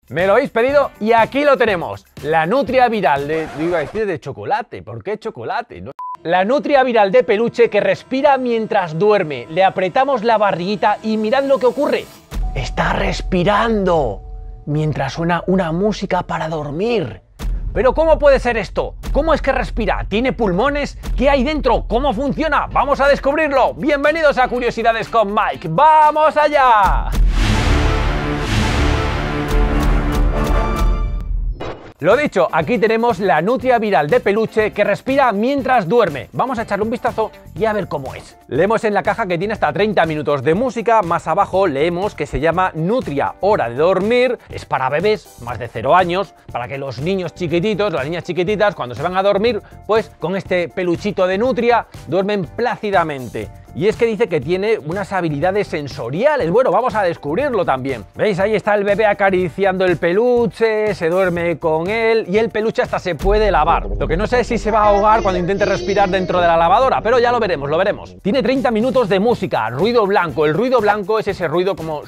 Me lo habéis pedido y aquí lo tenemos. La nutria viral iba a decir de chocolate. ¿Por qué chocolate? No. La nutria viral de peluche que respira mientras duerme. Le apretamos la barriguita y mirad lo que ocurre. Está respirando mientras suena una música para dormir. ¿Pero cómo puede ser esto? ¿Cómo es que respira? ¿Tiene pulmones? ¿Qué hay dentro? ¿Cómo funciona? ¡Vamos a descubrirlo! Bienvenidos a Curiosidades con Mike. ¡Vamos allá! Lo dicho, aquí tenemos la nutria viral de peluche que respira mientras duerme. Vamos a echarle un vistazo y a ver cómo es. Leemos en la caja que tiene hasta 30 minutos de música. Más abajo leemos que se llama Nutria Hora de Dormir. Es para bebés más de 0 años, para que los niños chiquititos, las niñas chiquititas, cuando se van a dormir, pues con este peluchito de nutria duermen plácidamente. Y es que dice que tiene unas habilidades sensoriales. Bueno, vamos a descubrirlo también. ¿Veis? Ahí está el bebé acariciando el peluche, se duerme con él y el peluche hasta se puede lavar. Lo que no sé es si se va a ahogar cuando intente respirar dentro de la lavadora, pero ya lo veremos, lo veremos. Tiene 30 minutos de música, ruido blanco. El ruido blanco es ese ruido como...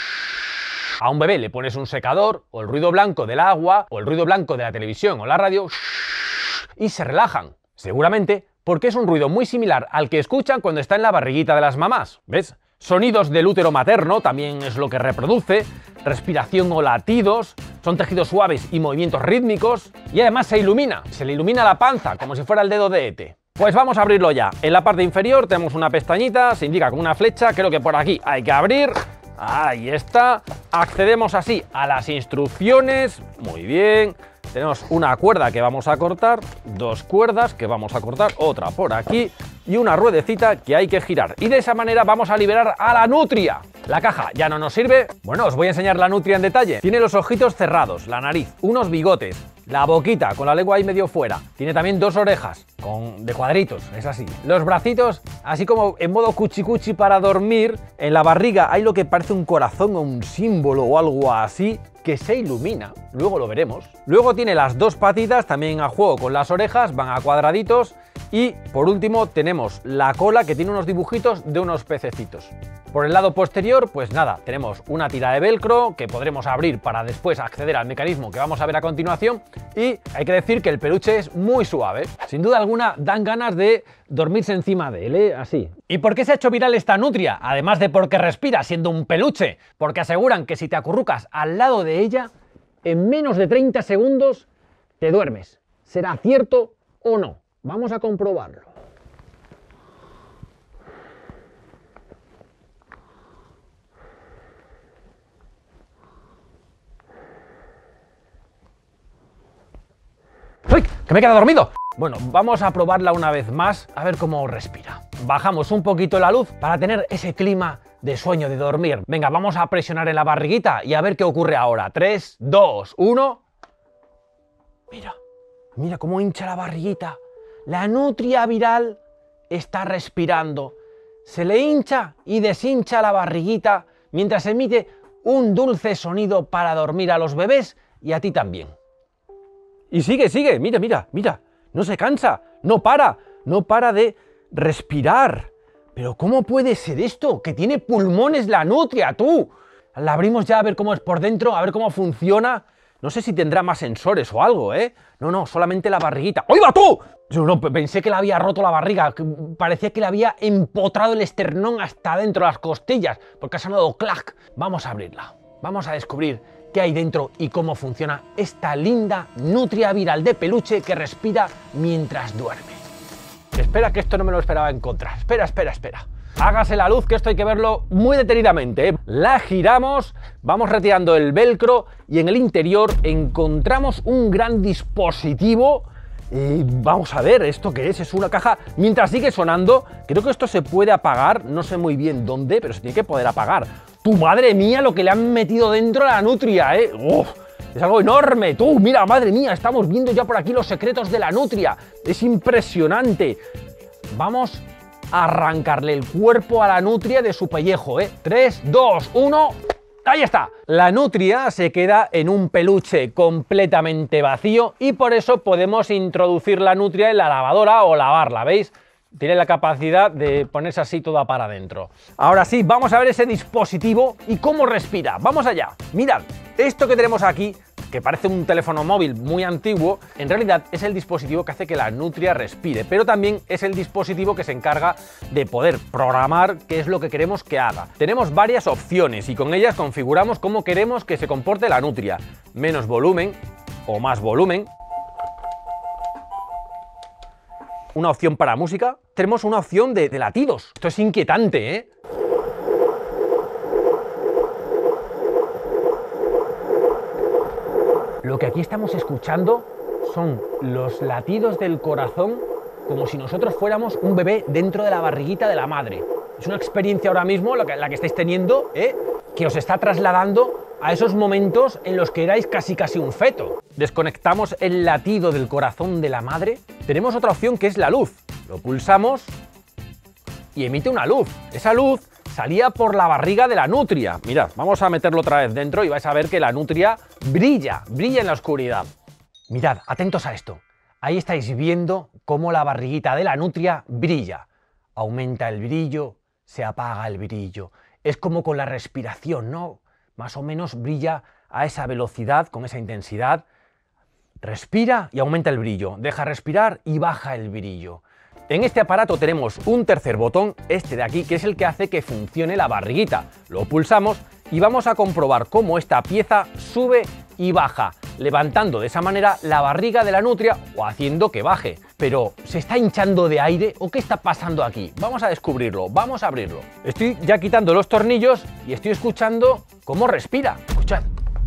A un bebé le pones un secador, o el ruido blanco del agua, o el ruido blanco de la televisión o la radio, y se relajan. Seguramente porque es un ruido muy similar al que escuchan cuando está en la barriguita de las mamás. ¿Ves? Sonidos del útero materno también es lo que reproduce, respiración o latidos, son tejidos suaves y movimientos rítmicos, y además se le ilumina la panza, como si fuera el dedo de ET. Pues vamos a abrirlo ya. En la parte inferior tenemos una pestañita, se indica con una flecha, creo que por aquí hay que abrir. Ahí está. Accedemos así a las instrucciones. Muy bien. Tenemos una cuerda que vamos a cortar, 2 cuerdas que vamos a cortar, otra por aquí y una ruedecita que hay que girar. Y de esa manera vamos a liberar a la nutria. La caja ya no nos sirve. Bueno, os voy a enseñar la nutria en detalle. Tiene los ojitos cerrados, la nariz, unos bigotes, la boquita con la lengua ahí medio fuera. Tiene también 2 orejas de cuadritos, es así. Los bracitos, así como en modo cuchi cuchi para dormir. En la barriga hay lo que parece un corazón o un símbolo o algo así que se ilumina, luego lo veremos. Luego tiene las 2 patitas también a juego con las orejas, van a cuadraditos. Y por último tenemos la cola que tiene unos dibujitos de unos pececitos. Por el lado posterior, pues nada, tenemos una tira de velcro que podremos abrir para después acceder al mecanismo que vamos a ver a continuación. Y hay que decir que el peluche es muy suave. Sin duda alguna dan ganas de dormirse encima de él, ¿eh? Así. ¿Y por qué se ha hecho viral esta nutria? Además de porque respira siendo un peluche. Porque aseguran que si te acurrucas al lado de ella, en menos de 30 segundos te duermes. ¿Será cierto o no? Vamos a comprobarlo. ¡Uy! ¡Que me he quedado dormido! Bueno, vamos a probarla una vez más, a ver cómo respira. Bajamos un poquito la luz para tener ese clima de sueño, de dormir. Venga, vamos a presionar en la barriguita y a ver qué ocurre ahora. 3, 2, 1... Mira, mira cómo hincha la barriguita. La nutria viral está respirando. Se le hincha y deshincha la barriguita mientras emite un dulce sonido para dormir a los bebés y a ti también. Y sigue, sigue, mira, mira, mira. No se cansa, no para de respirar. Pero ¿cómo puede ser esto? Que tiene pulmones la nutria, tú. La abrimos ya a ver cómo es por dentro, a ver cómo funciona. No sé si tendrá más sensores o algo, ¿eh? No, solamente la barriguita. ¡Oiga tú! Yo no pensé que le había roto la barriga, que parecía que le había empotrado el esternón hasta dentro de las costillas, porque ha sonado clac. Vamos a abrirla, vamos a descubrir qué hay dentro y cómo funciona esta linda nutria viral de peluche que respira mientras duerme. Espera, que esto no me lo esperaba encontrar. Espera. Hágase la luz, que esto hay que verlo muy detenidamente, ¿eh? La giramos, vamos retirando el velcro y en el interior encontramos un gran dispositivo. Vamos a ver, ¿esto qué es? Es una caja. Mientras sigue sonando, creo que esto se puede apagar, no sé muy bien dónde, pero se tiene que poder apagar. ¡Tu madre mía lo que le han metido dentro a la nutria, eh! ¡Uf! Es algo enorme, tú, mira, madre mía, estamos viendo ya por aquí los secretos de la nutria. Es impresionante. Vamos a arrancarle el cuerpo a la nutria de su pellejo, ¿eh? 3, 2, 1... ¡Ahí está! La nutria se queda en un peluche completamente vacío y por eso podemos introducir la nutria en la lavadora o lavarla, ¿veis? tiene la capacidad de ponerse así toda para adentro. Ahora sí, vamos a ver ese dispositivo y cómo respira. ¡Vamos allá! Mirad, esto que tenemos aquí, que parece un teléfono móvil muy antiguo, en realidad es el dispositivo que hace que la nutria respire, pero también es el dispositivo que se encarga de poder programar qué es lo que queremos que haga. Tenemos varias opciones y con ellas configuramos cómo queremos que se comporte la nutria. Menos volumen o más volumen. Una opción para música. Tenemos una opción de latidos. Esto es inquietante, ¿eh? Lo que aquí estamos escuchando son los latidos del corazón, como si nosotros fuéramos un bebé dentro de la barriguita de la madre. Es una experiencia ahora mismo la que estáis teniendo, que os está trasladando a esos momentos en los que erais casi un feto. Desconectamos el latido del corazón de la madre. Tenemos otra opción que es la luz. Lo pulsamos y emite una luz. Esa luz salía por la barriga de la nutria. Mirad, vamos a meterlo otra vez dentro y vais a ver que la nutria brilla en la oscuridad. Mirad, atentos a esto. Ahí estáis viendo cómo la barriguita de la nutria brilla. Aumenta el brillo, se apaga el brillo. Es como con la respiración, ¿no? Más o menos brilla a esa velocidad, con esa intensidad. Respira y aumenta el brillo. Deja respirar y baja el brillo. En este aparato tenemos un tercer botón, este de aquí, que es el que hace que funcione la barriguita. Lo pulsamos y vamos a comprobar cómo esta pieza sube y baja, levantando de esa manera la barriga de la nutria o haciendo que baje. Pero, ¿se está hinchando de aire o qué está pasando aquí? Vamos a descubrirlo, vamos a abrirlo. Estoy ya quitando los tornillos y estoy escuchando cómo respira. Escuchad.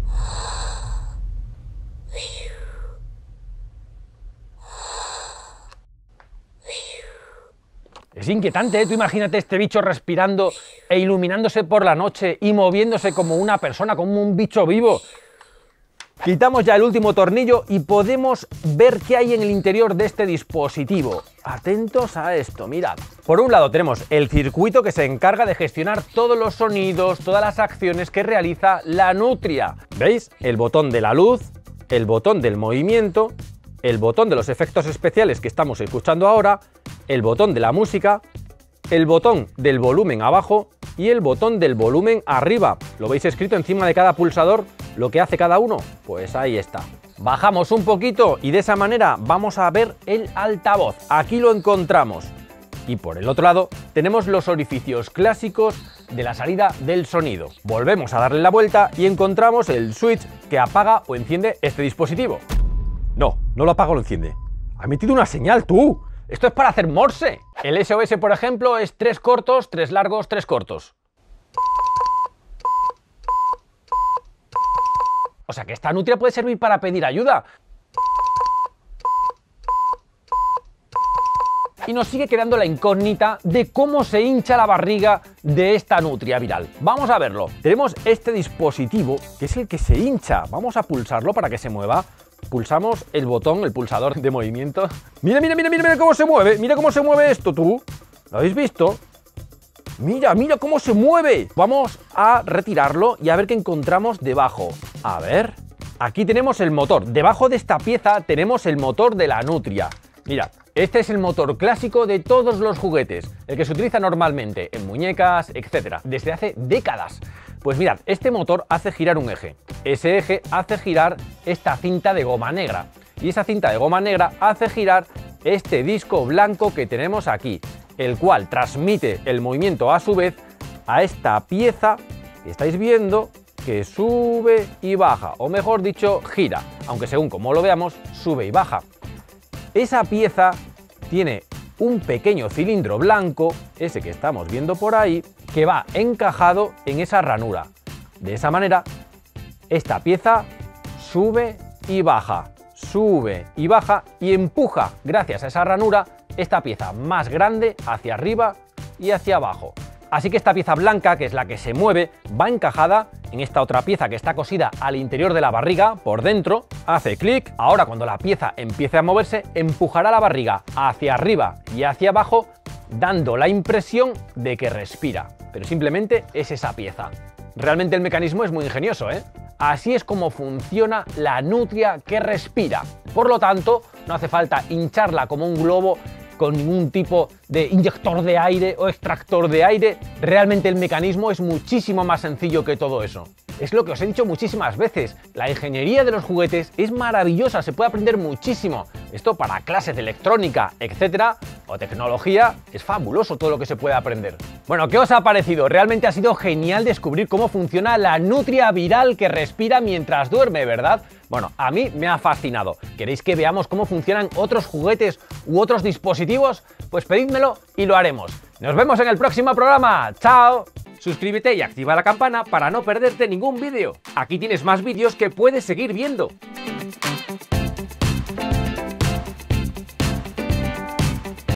Es inquietante, ¿eh? Tú imagínate este bicho respirando e iluminándose por la noche y moviéndose como una persona, como un bicho vivo. Quitamos ya el último tornillo y podemos ver qué hay en el interior de este dispositivo. Atentos a esto, mirad. Por un lado tenemos el circuito que se encarga de gestionar todos los sonidos, todas las acciones que realiza la nutria. ¿Veis? El botón de la luz, el botón del movimiento, el botón de los efectos especiales que estamos escuchando ahora, el botón de la música, el botón del volumen abajo y el botón del volumen arriba. ¿Lo veis escrito encima de cada pulsador lo que hace cada uno? Pues ahí está. Bajamos un poquito y de esa manera vamos a ver el altavoz. Aquí lo encontramos. Y por el otro lado tenemos los orificios clásicos de la salida del sonido. Volvemos a darle la vuelta y encontramos el switch que apaga o enciende este dispositivo. No, no lo apaga o lo enciende. Ha emitido una señal, tú. Esto es para hacer morse. El SOS, por ejemplo, es 3 cortos, 3 largos, 3 cortos. O sea que esta nutria puede servir para pedir ayuda. Y nos sigue quedando la incógnita de cómo se hincha la barriga de esta nutria viral. Vamos a verlo. Tenemos este dispositivo que es el que se hincha. Vamos a pulsarlo para que se mueva. Pulsamos el botón, el pulsador de movimiento. Mira, mira, mira, mira, mira cómo se mueve. Mira cómo se mueve esto, tú. ¿Lo habéis visto? Mira, mira cómo se mueve. Vamos a retirarlo y a ver qué encontramos debajo. A ver. Aquí tenemos el motor. Debajo de esta pieza tenemos el motor de la nutria. Mira, este es el motor clásico de todos los juguetes, el que se utiliza normalmente en muñecas, etc. Desde hace décadas. Pues mirad, este motor hace girar un eje. Ese eje hace girar esta cinta de goma negra. Y esa cinta de goma negra hace girar este disco blanco que tenemos aquí, el cual transmite el movimiento a su vez a esta pieza que estáis viendo que sube y baja, o mejor dicho, gira, aunque según como lo veamos, sube y baja. Esa pieza tiene un pequeño cilindro blanco, ese que estamos viendo por ahí, que va encajado en esa ranura. De esa manera, esta pieza sube y baja y empuja, gracias a esa ranura, esta pieza más grande hacia arriba y hacia abajo. Así que esta pieza blanca, que es la que se mueve, va encajada en esta otra pieza que está cosida al interior de la barriga, por dentro, hace clic. Ahora cuando la pieza empiece a moverse, empujará la barriga hacia arriba y hacia abajo, dando la impresión de que respira. Pero simplemente es esa pieza. Realmente el mecanismo es muy ingenioso, ¿eh? Así es como funciona la nutria que respira. Por lo tanto, no hace falta hincharla como un globo con ningún tipo de inyector de aire o extractor de aire. Realmente el mecanismo es muchísimo más sencillo que todo eso. Es lo que os he dicho muchísimas veces, la ingeniería de los juguetes es maravillosa, se puede aprender muchísimo. Esto para clases de electrónica, etcétera, o tecnología, es fabuloso todo lo que se puede aprender. Bueno, ¿qué os ha parecido? Realmente ha sido genial descubrir cómo funciona la nutria viral que respira mientras duerme, ¿verdad? Bueno, a mí me ha fascinado. ¿Queréis que veamos cómo funcionan otros juguetes u otros dispositivos? Pues pedídmelo y lo haremos. Nos vemos en el próximo programa. ¡Chao! Suscríbete y activa la campana para no perderte ningún vídeo. Aquí tienes más vídeos que puedes seguir viendo.